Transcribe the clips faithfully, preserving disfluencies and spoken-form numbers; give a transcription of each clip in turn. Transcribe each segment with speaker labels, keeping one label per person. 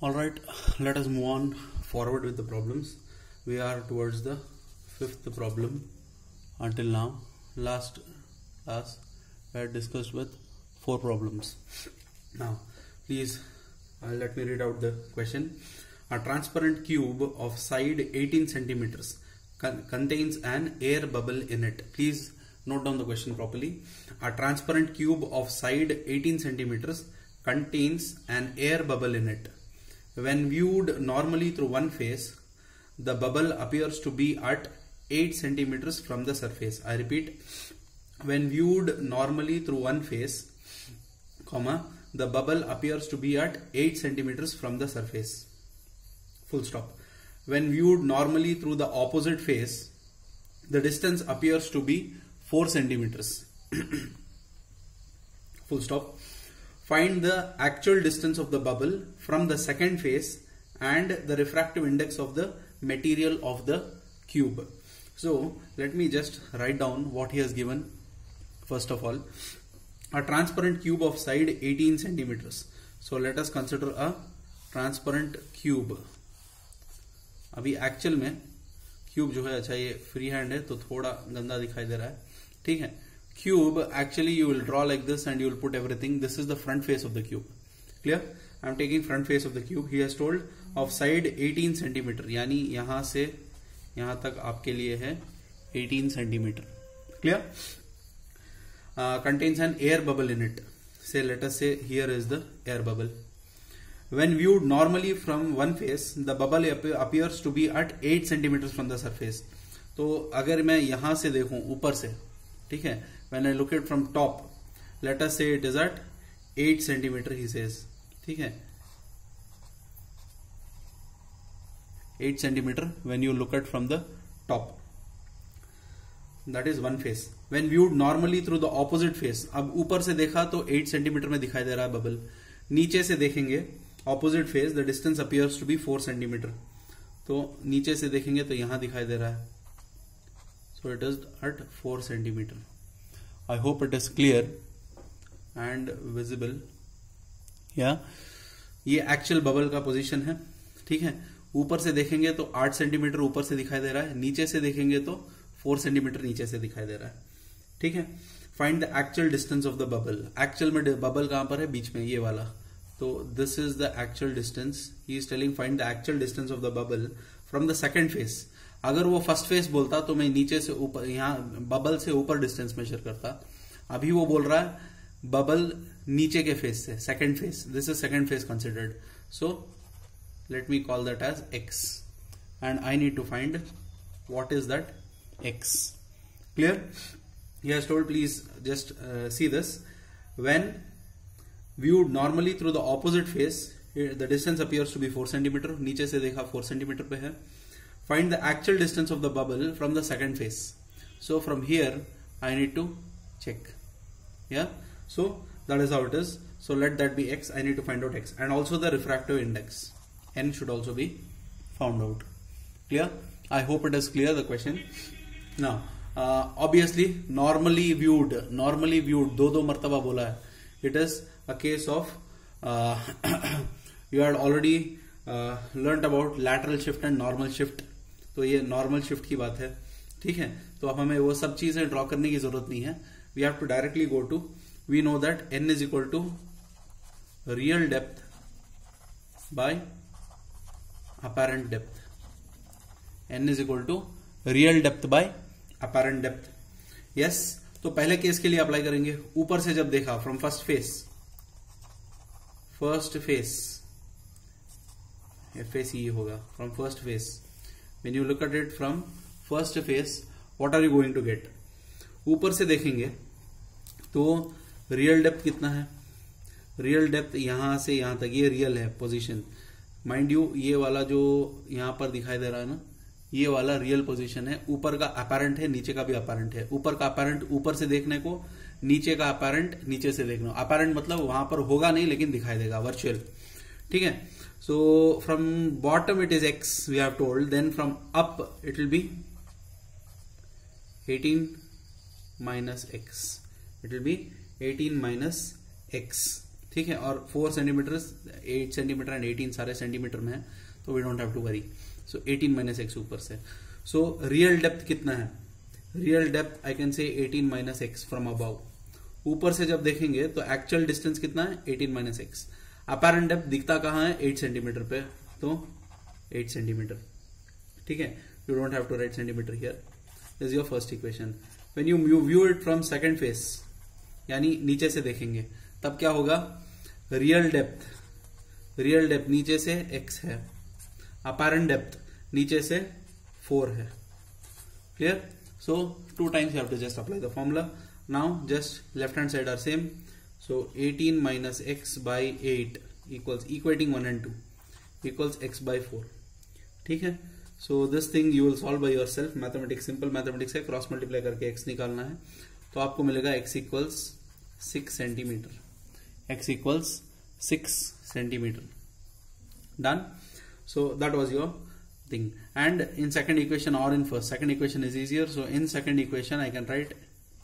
Speaker 1: All right, let us move on forward with the problems. We are towards the fifth problem. Until now, last class we had discussed with four problems. Now, please uh, let me read out the question. A transparent cube of side eighteen centimeters con contains an air bubble in it. Please note down the question properly. A transparent cube of side eighteen centimeters contains an air bubble in it. When viewed normally through one face, the bubble appears to be at eight centimeters from the surface. I repeat, when viewed normally through one face, comma, the bubble appears to be at eight centimeters from the surface. Full stop. When viewed normally through the opposite face, the distance appears to be four centimeters. Full stop. Find the actual distance of the bubble from the second face and the refractive index of the material of the cube. So let me just write down what he has given. First of all, a transparent cube of side eighteen centimeters. So let us consider a transparent cube. अभी actual में cube जो है, अच्छा ये free hand है तो थोड़ा गंदा दिखाई दे रहा है, ठीक है. Cube, actually you will draw like this and you will put everything. This is the front face of the cube. Clear? I am taking front face of the cube. He has told of side eighteen centimeter. यानी यहां से यहां तक आपके लिए है eighteen centimeter. Clear? Uh, contains an air bubble in it. Say, let us say here is the air bubble. When viewed normally from one face, the bubble appears to be at eight centimeters from the surface. तो अगर मैं यहां से देखूं ऊपर से, ठीक है, when I look it from top, let us say it is at eight centimeter, he says, ठीक है, eight centimeter when you look at from the top. That is one face. When viewed normally through the opposite face, अब ऊपर से देखा तो eight centimeter में दिखाई दे रहा है बबल. नीचे से देखेंगे opposite face, the distance appears to be four centimeter. तो नीचे से देखेंगे तो यहां दिखाई दे रहा है. So it is at four centimeter. I hope it is clear and visible. Yeah, ये actual bubble का position है, ठीक है. ऊपर से देखेंगे तो आठ सेंटीमीटर ऊपर से दिखाई दे रहा है, नीचे से देखेंगे तो फोर सेंटीमीटर नीचे से दिखाई दे रहा है, ठीक है. Find the actual distance of the bubble. Actual में bubble कहां पर है? बीच में, ये वाला. तो this is the actual distance. He is telling find the actual distance of the bubble from the second face. अगर वो फर्स्ट फेस बोलता तो मैं नीचे से ऊपर, यहाँ बबल से ऊपर डिस्टेंस मेजर करता. अभी वो बोल रहा है बबल नीचे के फेस से, second face. This is second face considered. So let me call that as X and I need to find what is that X. Clear? He has told, please just see this. When viewed normally through the opposite face, the distance appears to be four centimeter. नीचे से देखा four centimeter पे है. Find the actual distance of the bubble from the second face. So from here I need to check. Yeah. So that is how it is. So let that be x. I need to find out x, and also the refractive index n should also be found out. Clear? I hope it is clear the question. Now uh, obviously normally viewed, normally viewed दो दो मर्तबा बोला है. It is a case of uh, you had already uh, learnt about lateral shift and normal shift. तो ये normal shift की बात है, ठीक है. तो अब हमें वो सब चीजें ड्रॉ करने की जरूरत नहीं है. We have to directly go to, we know that n is equal to real depth by apparent depth. n is equal to real depth by apparent depth. Yes. तो पहले केस के लिए अप्लाई करेंगे. ऊपर से जब देखा from first face, first face F A C होगा, from first face. When you look at it from first face, what are you going to get? ऊपर से देखेंगे तो रियल डेप्थ कितना है? रियल डेप्थ यहां से यहां तक, ये रियल है पोजीशन. माइंड यू, ये वाला जो यहां पर दिखाई दे रहा है ना, ये वाला रियल पोजीशन है. ऊपर का अपैरेंट है, नीचे का भी अपैरेंट है. ऊपर का अपैरेंट ऊपर से देखने को, नीचे का अपैरेंट नीचे से देखने को. अपैरेंट मतलब वहां पर होगा नहीं लेकिन दिखाई देगा, वर्चुअल, ठीक है. So from bottom it is X we have told, then from up it will be eighteen minus x. It will be eighteen minus x. ठीक है, और four centimetre, eight centimetre and eighteen सारे centimetre में है, तो we don't have to worry. So eighteen minus X ऊपर से. So real depth कितना है? Real depth I can say eighteen minus X from above. ऊपर से जब देखेंगे तो एक्चुअल डिस्टेंस कितना है? Eighteen minus X. Apparent depth दिखता कहां है? एट सेंटीमीटर पे, तो एट सेंटीमीटर. ठीक है, you don't have to write centimetre here. Is your first equation. When you view it from second face, यानी नीचे से देखेंगे, तब क्या होगा? रियल डेप्थ, रियल डेप्थ नीचे से x है, अपैरेंट डेप्थ नीचे से फोर है. Clear? So two times you have to just apply the formula. Now just left hand side are same. So eighteen minus x by eight equals, equating one and two equals x by four. ठीक है, so this thing you will solve by yourself. Mathematics, simple mathematics है, cross multiply करके x निकालना है. तो आपको मिलेगा x equals six centimetre. x equals six centimeter. Done. So that was your thing. And in second equation or in first, second equation is easier. So in second equation I can write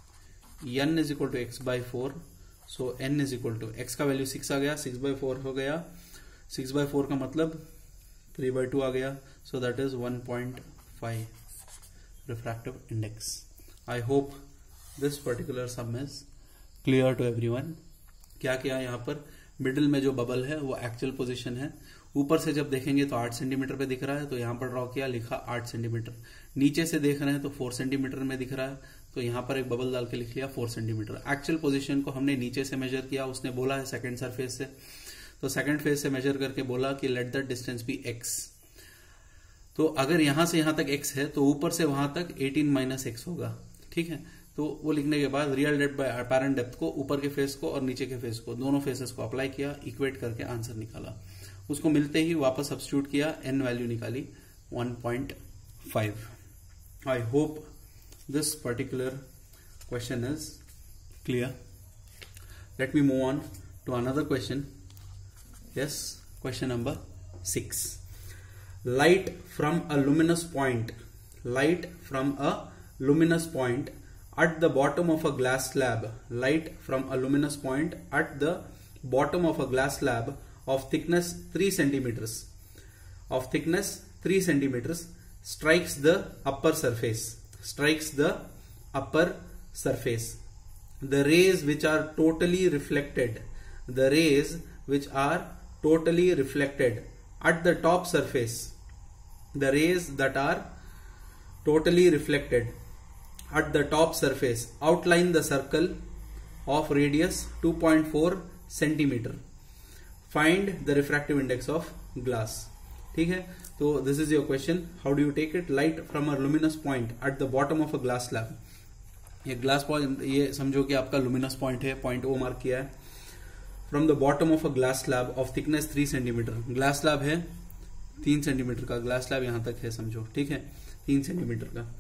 Speaker 1: n is equal to x by four. So n is equal to x का value six आ गया, six by four हो गया, six by four का मतलब three by to आ गया. So that is one point five refractive index. I hope this particular sum is clear to everyone. क्या किया यहाँ पर? मिडिल में जो बबल है वो एक्चुअल पोजीशन है. ऊपर से जब देखेंगे तो आठ सेंटीमीटर पे दिख रहा है, तो यहाँ पर ड्रॉ किया, लिखा आठ सेंटीमीटर. नीचे से देख रहे हैं तो फोर सेंटीमीटर में दिख रहा है, तो यहाँ पर एक बबल डाल के लिख लिया फोर सेंटीमीटर. एक्चुअल पोजीशन को हमने नीचे से मेजर किया, उसने बोला है सेकंड सरफेस से, तो सेकंड फेस से मेजर करके बोला कि let the distance be x. तो अगर यहां से यहां तक एक्स है तो ऊपर से वहां तक एटीन माइनस एक्स होगा. ठीक है, तो वो लिखने के बाद real depth by apparent depth को, ऊपर के फेस को और नीचे के फेस को, दोनों फेसेस को अप्लाई किया, इक्वेट करके आंसर निकाला. उसको मिलते ही वापस सब्स्टिट्यूट किया, एन वैल्यू निकाली one point five. I hope this particular question is clear. Let me move on to another question. Yes, question number six. Light from a luminous point, light from a luminous point at the bottom of a glass slab, light from a luminous point at the bottom of a glass slab of thickness three centimeters, of thickness three centimeters strikes the upper surface, strikes the upper surface. The rays which are totally reflected, the rays which are totally reflected at the top surface, the rays that are totally reflected at the top surface outline the circle of radius two point four centimeter. Find the refractive index of glass. ठीक है, तो this is your question. How do you take it? Light from a luminous point at the bottom of a glass slab. ये glass point, ये समझो कि आपका luminous point है, point O mark किया है. From the bottom of a glass slab of thickness three centimetre. Glass slab है तीन सेंटीमीटर का, ग्लास स्लैब यहां तक है समझो. ठीक है, तीन सेंटीमीटर का.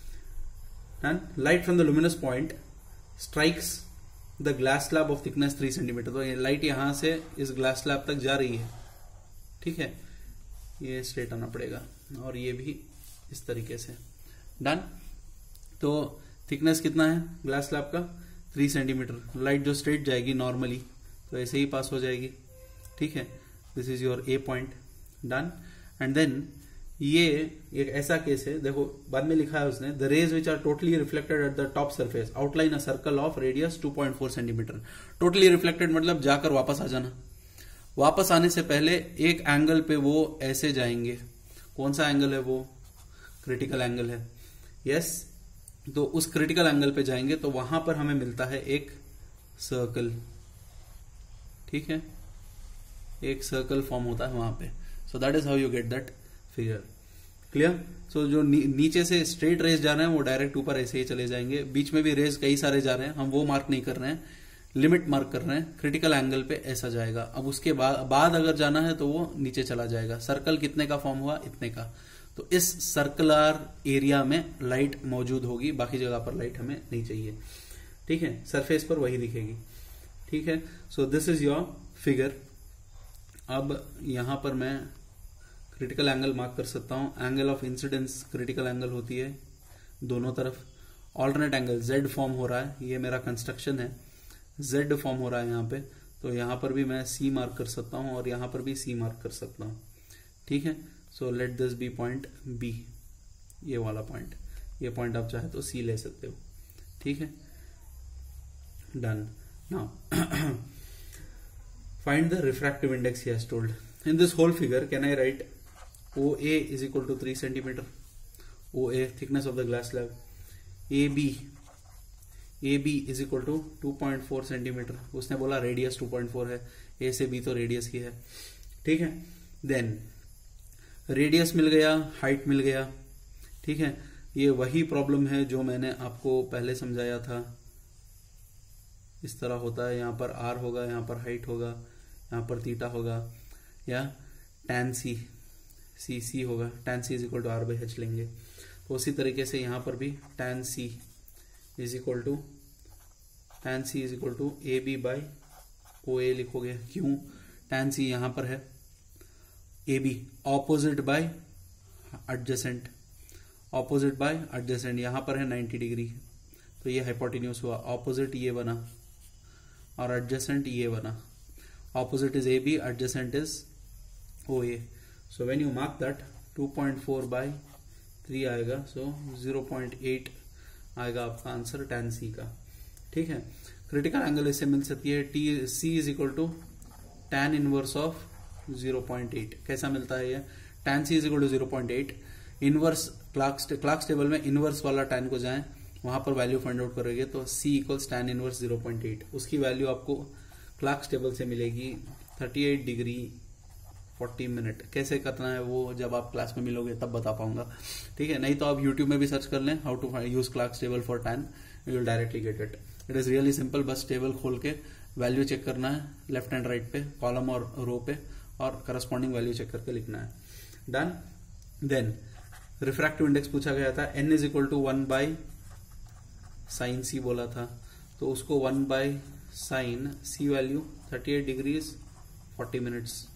Speaker 1: And light from the luminous point strikes the glass slab of thickness three centimetre. तो ये लाइट यहां से इस ग्लास स्लैब तक जा रही है. ठीक है, ये स्ट्रेट आना पड़ेगा और ये भी इस तरीके से. डन. तो थिकनेस कितना है ग्लास स्लैब का? Three centimetre. लाइट जो स्ट्रेट जाएगी नॉर्मली तो ऐसे ही पास हो जाएगी. ठीक है, this is your A point. Done. And then ये एक ऐसा केस है, देखो बाद में लिखा है उसने, the rays which are totally reflected at the top surface outline a circle of radius two point four centimetre. Totally reflected मतलब जाकर वापस आ जाना. वापस आने से पहले एक एंगल पे वो ऐसे जाएंगे. कौन सा एंगल है वो? क्रिटिकल एंगल है. यस, तो उस क्रिटिकल एंगल पे जाएंगे तो वहां पर हमें मिलता है एक सर्कल. ठीक है, एक सर्कल फॉर्म होता है वहां पे. So that is how you get that figure. Clear? So जो नी, नीचे से स्ट्रेट रेज जा रहे हैं वो डायरेक्ट ऊपर ऐसे ही चले जाएंगे. बीच में भी रेज कई सारे जा रहे हैं, हम वो मार्क नहीं कर रहे हैं, लिमिट मार्क कर रहे हैं. क्रिटिकल एंगल पे ऐसा जाएगा. अब उसके बाद बाद अगर जाना है तो वो नीचे चला जाएगा. सर्कल कितने का फॉर्म हुआ? इतने का. तो इस सर्कुलर एरिया में लाइट मौजूद होगी, बाकी जगह पर लाइट हमें नहीं चाहिए. ठीक है, सरफेस पर वही दिखेगी. ठीक है, so this is your figure. अब यहां पर मैं क्रिटिकल एंगल मार्क कर सकता हूं. Angle of incidence critical angle होती है दोनों तरफ. ऑल्टरनेट एंगल जेड फॉर्म हो रहा है, ये मेरा कंस्ट्रक्शन है, जेड फॉर्म हो रहा है यहाँ पे. तो यहां पर भी मैं सी मार्क कर सकता हूं और यहां पर भी सी मार्क कर सकता हूं, ठीक है। So let this be point B, ये वाला पॉइंट, ये पॉइंट आप चाहे तो सी ले सकते हो, ठीक है। Done. Now find the refractive index he has told. In this whole figure, can I write O A is equal to three centimeter? O A, thickness of the glass slab. A B, A B is equal to two point four centimeter. उसने बोला radius two point four है, A से B तो radius ही है, ठीक है। Then radius मिल गया, हाइट मिल गया, ठीक है। ये वही प्रॉब्लम है जो मैंने आपको पहले समझाया था। इस तरह होता है, यहाँ पर आर होगा, यहाँ पर हाइट होगा, यहाँ पर थीटा होगा, या tan सी सी सी होगा, tan c is equal to r by h लेंगे। तो उसी तरीके से यहाँ पर भी tan c is equal to tan c is equal to A B by O A लिखोगे। क्यों? tan सी यहाँ पर है, A B opposite by adjacent, opposite by adjacent, यहाँ पर है नाइन्टी डिग्री, तो ये हाइपोटेन्यूज हुआ। ऑपोजिट ये बना और एडजेसेंट ये बना। Opposite is A B, adjacent is O A. So when you mark that two point four by three आएगा, सो जीरो पॉइंट एट आएगा आपका आंसर tan सी का, ठीक है। क्रिटिकल एंगल इससे मिल सकती है t c is equal to tan inverse of zero point eight. कैसा मिलता है ये? tan c is equal to zero point eight, inverse Clark's Clark's table में इनवर्स वाला tan को जाएं, वहां पर वैल्यू फाइंड आउट करोगे तो C equals tan inverse zero point eight. उसकी वैल्यू आपको क्लार्क्स टेबल से मिलेगी thirty eight degree forty minute. कैसे करना है वो जब आप क्लास में मिलोगे तब बता पाऊंगा, ठीक है। नहीं तो आप यूट्यूब में भी सर्च कर लें how to use Clark's table for tan, you will directly get it. It is really simple, बस टेबल खोल के वैल्यू चेक करना है लेफ्ट एंड राइट पे, कॉलम और रो पे, और करस्पॉन्डिंग वैल्यू चेक करके लिखना है। डन। देन रिफ्रैक्टिव इंडेक्स पूछा गया था, n is equal to one by sine c बोला था, तो उसको one by sine c value thirty eight degrees forty minutes.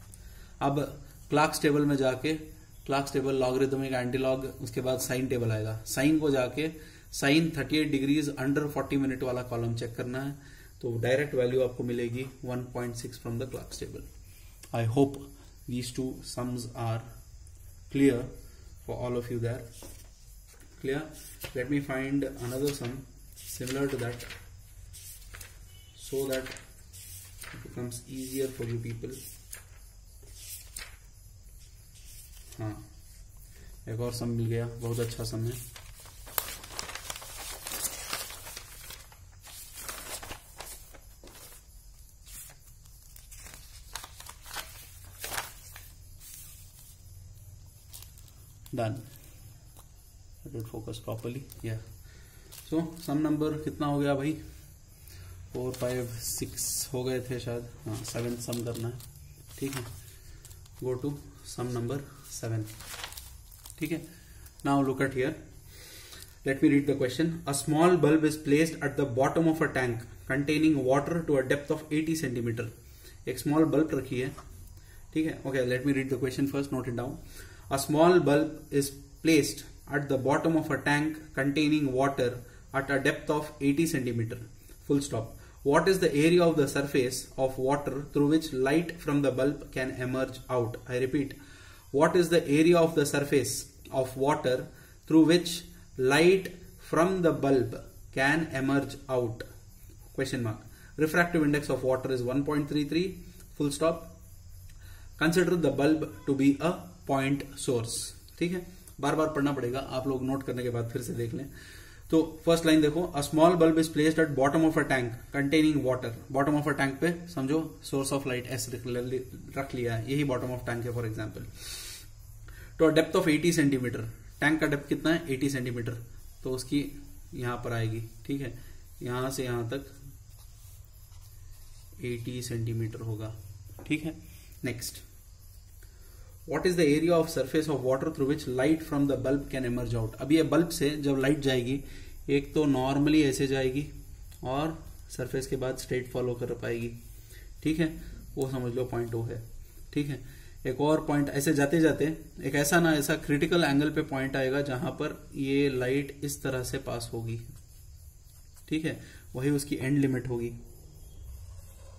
Speaker 1: अब क्लार्क्स टेबल में जाके क्लार्क्स टेबल लॉगरिथमिक एंटीलॉग, उसके बाद साइन टेबल आएगा, साइन को जाके sine thirty eight degrees under forty minute वाला कॉलम चेक करना है, तो डायरेक्ट वैल्यू आपको मिलेगी one point six from the Clark's table. I hope these two sums are clear for all of you there. Clear? Let me find another sum similar to that so that it becomes easier for you people. हाँ, एक और सम मिल गया, बहुत अच्छा सम है। Done. Let it focus properly. Yeah. So sum number कितना हो गया भाई? फोर फाइव सिक्स हो गए थे शायद, हाँ सेवन सम करना है, ठीक है। Go to sum number seven, ठीक है। Now look at here, let me read the question. A small bulb is placed at the bottom of a tank containing water to a depth of eighty centimetre. एक small bulb रखी है, ठीक है। Okay, let me read the question first, note it down. A small bulb is placed at the bottom of a tank containing water at a depth of eighty centimeter. Full stop. What is the area of the surface of water through which light from the bulb can emerge out? I repeat. What is the area of the surface of water through which light from the bulb can emerge out? Question mark. Refractive index of water is one point three three. Full stop. Consider the bulb to be a point source, ठीक है। बार बार पढ़ना पड़ेगा, आप लोग note करने के बाद फिर से देख लें। तो फर्स्ट लाइन देखो, a small bulb is placed at bottom of a tank containing water. Bottom of a tank पे समझो सोर्स ऑफ लाइट एस रख लिया है, यही बॉटम ऑफ टैंक है फॉर एग्जांपल। तो depth of eighty centimetre, tank का डेप्थ कितना है? एटी सेंटीमीटर, तो उसकी यहां पर आएगी, ठीक है। यहां से यहां तक एटी सेंटीमीटर होगा, ठीक है। Next, What is the area of surface of water through which light from the bulb can emerge out? अब ये बल्ब से जब लाइट जाएगी, एक तो नॉर्मली ऐसे जाएगी और सरफेस के बाद स्ट्रेट फॉलो कर पाएगी, ठीक है। वो समझ लो पॉइंट ओ है, ठीक है। एक और पॉइंट ऐसे जाते जाते एक ऐसा ना ऐसा क्रिटिकल एंगल पे पॉइंट आएगा जहां पर ये लाइट इस तरह से पास होगी, ठीक है। वही उसकी एंड लिमिट होगी,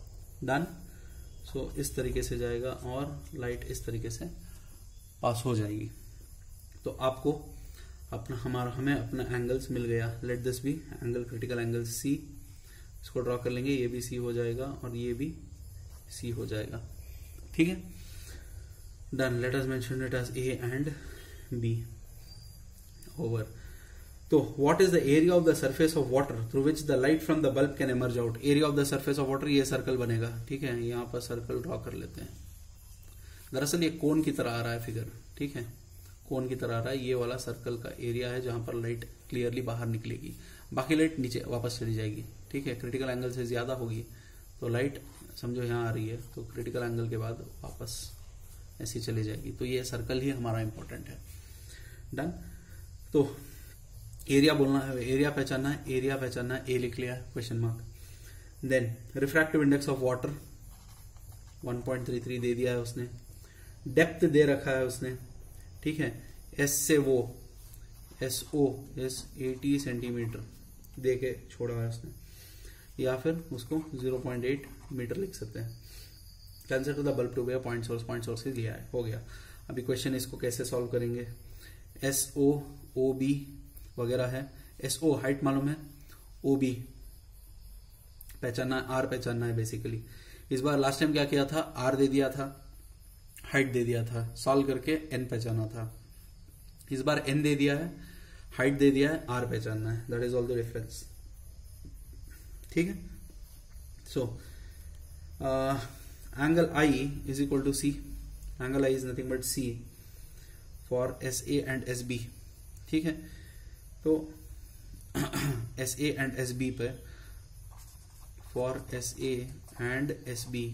Speaker 1: डन। सो इस तरीके से जाएगा और लाइट इस तरीके से पास हो जाएगी। तो आपको अपना हमारा हमें अपना एंगल्स मिल गया। Let this be angle, critical angle c. इसको ड्रॉ कर लेंगे, ये भी सी हो जाएगा और ये भी सी हो जाएगा। ठीक है, done. Let us mention it as A and B over. तो what is the area of the surface of water through which the light from the bulb can emerge out. Area of the surface of water, ये circle बनेगा। ठीक है, यहां पर circle draw कर लेते हैं। दरअसल ये कोन की तरह आ रहा है फिगर। ठीक है, कोन की तरह आ रहा है। ये वाला सर्कल का एरिया है जहां पर लाइट क्लियरली बाहर निकलेगी, बाकी लाइट नीचे वापस चली जाएगी। ठीक है, क्रिटिकल एंगल से ज्यादा होगी तो लाइट समझो यहां आ रही है, तो क्रिटिकल एंगल के बाद वापस ऐसी चली जाएगी। तो ये सर्कल ही हमारा इंपॉर्टेंट है। डन। तो एरिया बोलना है, एरिया पहचानना है, एरिया पहचानना है, ए लिख लिया है question mark. Then refractive index of water one point three three दे दिया है उसने। डेप्थ दे रखा है उसने। ठीक है, एस से वो S O S eighty centimetre दे के छोड़ा है उसने, या फिर उसको ज़ीरो पॉइंट एट मीटर लिख सकते हैं। Cancer to the bulb to गया, पॉइंट सोर्स पॉइंट सोर्स से लिया है, हो गया। अभी क्वेश्चन इसको कैसे सॉल्व करेंगे। एस ओ ओ बी वगैरह है। एस ओ हाइट मालूम है, ओ बी पहचानना है, आर पहचानना है बेसिकली। इस बार लास्ट टाइम क्या किया था, आर दे दिया था, हाइट दे दिया था, सॉल्व करके एन पहचाना था। इस बार एन दे दिया है, हाइट दे दिया है, आर पहचानना है। That is all the difference. ठीक है, so angle i is equal to c. Angle i is nothing but c for S A and S B. ठीक है, तो S A and S B पे, for S A and S B,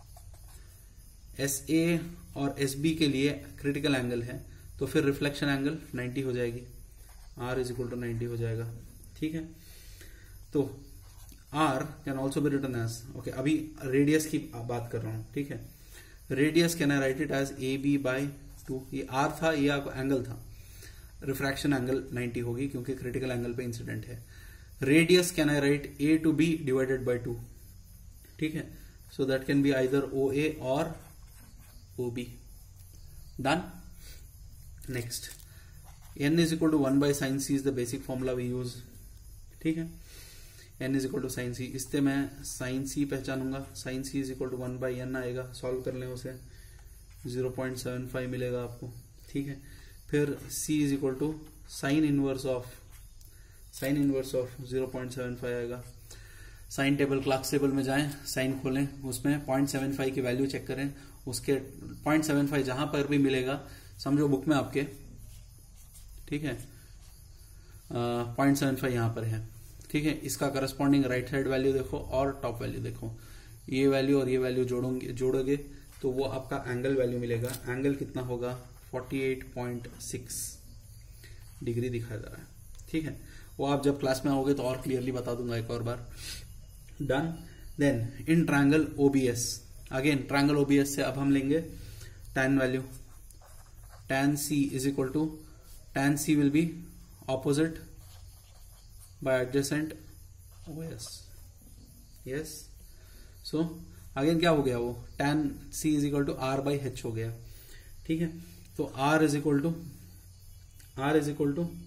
Speaker 1: S A और S B के लिए critical angle है, तो फिर रिफ्लेक्शन एंगल नाइंटी हो जाएगी। R is equal to ninety हो जाएगा। ठीक है, तो r can also be written as, okay अभी रेडियस की बात कर रहा हूं। ठीक है, radius can I write it as A B by two. ये आर था, ये एंगल था, रिफ्रैक्शन एंगल नाइंटी होगी क्योंकि क्रिटिकल एंगल पे इंसिडेंट है। Radius can I write A to B divided by two. ठीक है, so that can be either O A और O B. Done. Next, n is equal to one by sin c is the basic formula we use. ठीक है, n is equal to sin c, इससे मैं sin c पहचानूंगा। sin c is equal to one by n आएगा, solve कर लें उसे, zero point seven five मिलेगा आपको। ठीक है, फिर c is equal to sin inverse of sin inverse of zero point seven five आएगा। साइन टेबल, क्लास टेबल में जाएं, साइन खोलें, उसमें पॉइंट सेवन फाइव की वैल्यू चेक करें। उसके पॉइंट सेवन फाइव जहां पर भी मिलेगा, समझो बुक में आपके, ठीक है, पॉइंट सेवन फाइव यहां पर है। ठीक है, इसका करस्पॉन्डिंग राइट साइड वैल्यू देखो और टॉप वैल्यू देखो। ये वैल्यू और ये वैल्यू जोड़ोगे जोड़ोगे तो वो आपका एंगल वैल्यू मिलेगा। एंगल कितना होगा, forty eight point six degree दिखाई दे रहा है। ठीक है, वो आप जब क्लास में आओगे तो और क्लियरली बता दूंगा एक और बार। Done. Then in triangle OBS, again triangle OBS से अब हम लेंगे tan value. tan c is equal to, tan c will be opposite by adjacent OS. Yes, so again क्या हो गया, वो tan c is equal to r by h हो गया। ठीक है, तो r is equal to r is equal to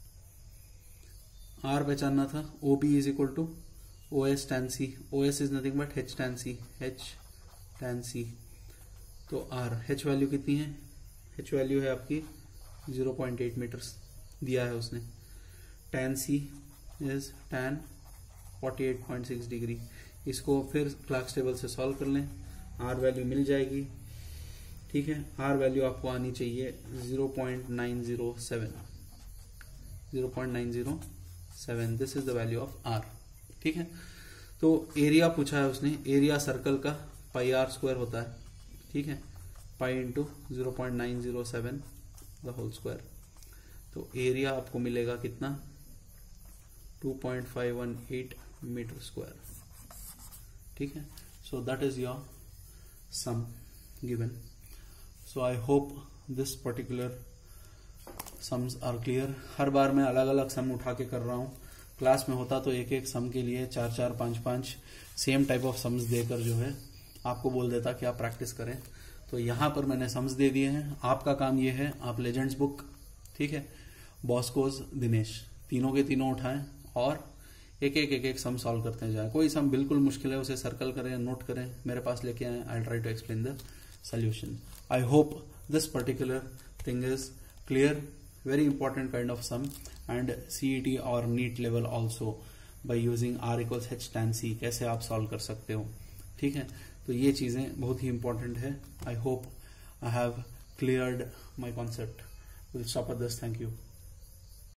Speaker 1: r पहचानना था, O B is equal to O S tan c। O S is nothing but h tan c, h tan c। तो r, h value कितनी है, h value है आपकी zero point eight metres दिया है उसने। tan c is tan forty eight point six degree. इसको फिर क्लास टेबल से सॉल्व कर लें, r वैल्यू मिल जाएगी। ठीक है, r वैल्यू आपको आनी चाहिए zero point nine zero seven, zero point nine zero seven. This is the value of r। ठीक है, तो एरिया पूछा है उसने, एरिया सर्कल का पाई आर स्क्वायर होता है। ठीक है, pi into zero point nine zero seven the whole square. तो एरिया आपको मिलेगा कितना, two point five one eight metre square. ठीक है, so that is your sum given. So I hope this particular sums are clear. हर बार मैं अलग अलग सम उठा के कर रहा हूं। क्लास में होता तो एक एक सम के लिए चार चार पांच पांच सेम टाइप ऑफ सम्स देकर जो है आपको बोल देता कि आप प्रैक्टिस करें। तो यहां पर मैंने सम्स दे दिए हैं। आपका काम ये है, आप लेजेंड्स बुक, ठीक है, बॉस्कोज, दिनेश, तीनों के तीनों उठाएं और एक एक एक एक सम सॉल्व करते जाए। कोई सम बिल्कुल मुश्किल है उसे सर्कल करें, नोट करें, मेरे पास लेके आए, I try to explain the solution. I hope this particular thing is clear. Very important kind of sum and CET और NEET level also by using R equals H tan C कैसे आप solve कर सकते हो, ठीक है। तो ये चीजें बहुत ही इंपॉर्टेंट है। I hope I have cleared my concept. Will stop at this. Thank you.